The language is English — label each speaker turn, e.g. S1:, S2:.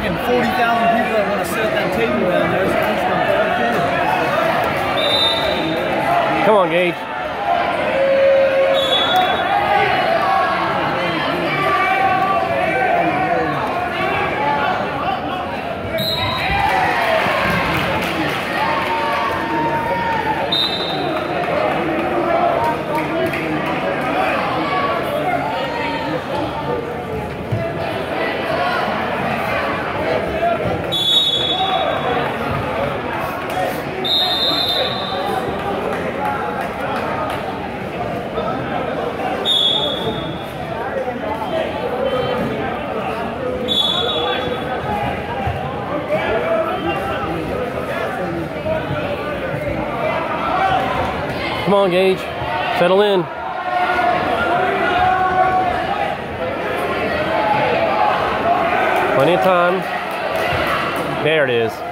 S1: fucking 40,000 people that want to sit at that table down there. So I'm just gonna
S2: Come on, Gage. Come on, Gage. Settle in. Plenty of time. There it is.